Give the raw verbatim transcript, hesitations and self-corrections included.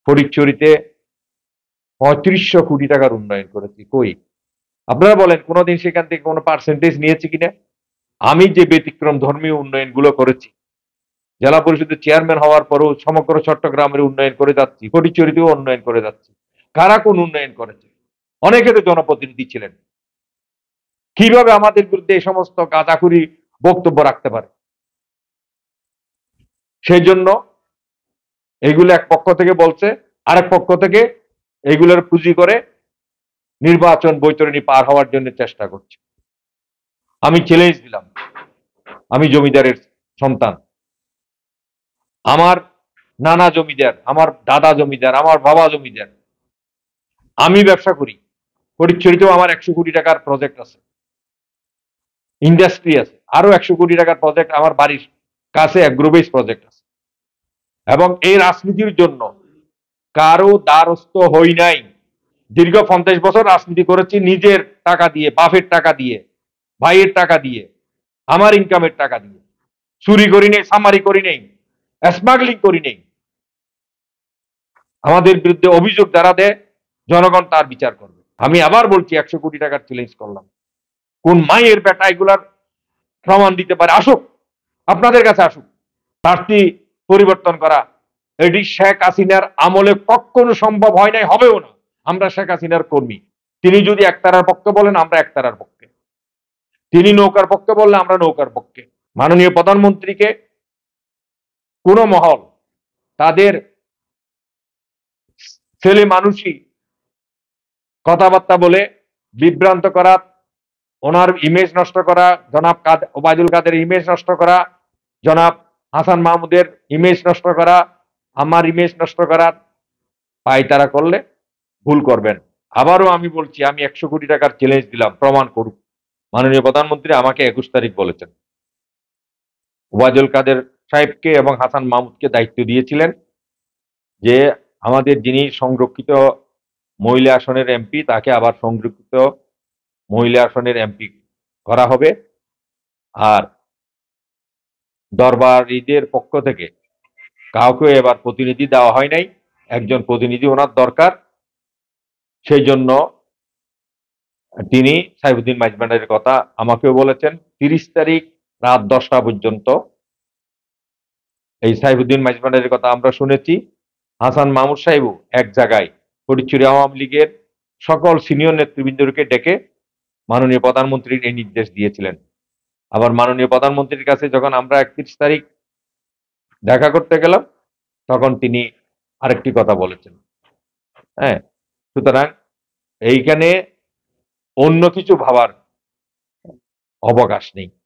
ফটিকছড়িতে পঁয়ত্রিশশো কোটি টাকার উন্নয়ন করেছি। কই আপনারা বলেন কোনোদিন সেখান থেকে কোনো পার্সেন্টেজ নিয়েছি কিনা? আমি যে ব্যতিক্রম ধর্মীয় উন্নয়নগুলো করেছি, জেলা পরিষদের চেয়ারম্যান হওয়ার পরেও সমগ্র চট্টগ্রামের উন্নয়ন করে যাচ্ছি, ফটিকছড়িতেও উন্নয়ন করে যাচ্ছি। কারা কোন উন্নয়ন করেছে? অনেকে তো জনপ্রতিনিধি ছিলেন। কিভাবে আমাদের বিরুদ্ধে এই সমস্ত গাঁজাখুরি বক্তব্য রাখতে পারে? সেই জন্য এগুলো এক পক্ষ থেকে বলছে, আরেক পক্ষ থেকে এগুলোর পুঁজি করে নির্বাচন বৈতরণী পার হওয়ার জন্য চেষ্টা করছে। আমি চ্যালেঞ্জ দিলাম, আমি জমিদারের সন্তান, আমার নানা জমিদার, আমার দাদা জমিদার, আমার বাবা জমিদার, আমি ব্যবসা করি। ফটিকছড়িতেও আমার একশো কোটি টাকার প্রজেক্ট আছে, ইন্ডাস্ট্রি আছে, আরো একশো কোটি টাকার প্রজেক্ট আমার বাড়ির কাছে অ্যাগ্রোবেস প্রজেক্ট আছে। এবং এই রাজনীতির জন্য কারো দ্বারস্থ হই নাই। দীর্ঘ পঞ্চাশ বছর রাজনীতি করেছি নিজের টাকা দিয়ে, বাপের টাকা দিয়ে, ভাইয়ের টাকা দিয়ে, আমার ইনকামের টাকা দিয়ে। চুরি করি নেই, সামারি করি নেই, স্মাগলিং করি নেই। আমাদের বিরুদ্ধে অভিযোগ যারা দেয় জনগণ তার বিচার করবে। আমি আবার বলছি, একশো কোটি টাকার চ্যালেঞ্জ করলাম। কোন মায়ের বেটা এগুলার প্রমাণ দিতে পারে? আসুক, আপনাদের কাছে আসুক। প্রার্থী পরিবর্তন করা এটি শেখ হাসিনার আমলে কখনো সম্ভব হয় নাই, হবেও না। আমরা শেখ হাসিনার কর্মী। তিনি যদি একতারার পক্ষে বলেন, আমরা একতারার পক্ষে। তিনি নৌকার পক্ষে বললে আমরা নৌকার পক্ষে। মাননীয় প্রধানমন্ত্রীকে কোন মহল তাদের ছেলে মানুষই কথাবার্তা বলে বিভ্রান্ত করা, ওনার ইমেজ নষ্ট করা, জনাব ওবায়দুল কাদের ইমেজ নষ্ট করা, জনাব হাসান মাহমুদের ইমেজ নষ্ট করা, আমার ইমেজ নষ্ট করা পায়তারা করলে ভুল করবেন। আবারও আমি বলছি, আমি একশো কোটি টাকার চ্যালেঞ্জ দিলাম, প্রমাণ করুক। মাননীয় প্রধানমন্ত্রী আমাকে একুশ তারিখ বলেছেন, ওবায়দুল কাদের সাহেবকে এবং হাসান মাহমুদকে দায়িত্ব দিয়েছিলেন যে আমাদের যিনি সংরক্ষিত মহিলা আসনের এমপি, তাকে আবার সংরক্ষিত মহিলা আসনের এমপি করা হবে। আর দরবারীদের পক্ষ থেকে কাউকে এবার প্রতিনিধি দেওয়া হয় নাই, একজন প্রতিনিধি ওনার দরকার। সেই জন্য তিনি সাইফুদ্দিন মাইজভান্ডারির কথা আমাকেও বলেছেন। তিরিশ তারিখ রাত দশটা পর্যন্ত এই সাইফুদ্দিন মাইজভান্ডারির কথা আমরা শুনেছি। হাসান মাহমুদ সাহেবও এক জায়গায় ফটিকছড়ি আওয়ামী লীগের সকল সিনিয়র নেতৃবৃন্দকে ডেকে মাননীয় প্রধানমন্ত্রীর এই নির্দেশ দিয়েছিলেন। আবার মাননীয় প্রধানমন্ত্রীর কাছে যখন আমরা একত্রিশ তারিখ দেখা করতে গেলাম, তখন তিনি আরেকটি কথা বলেছেন। হ্যাঁ, সুতরাং এইখানে অন্য কিছু ভাবার অবকাশ নেই।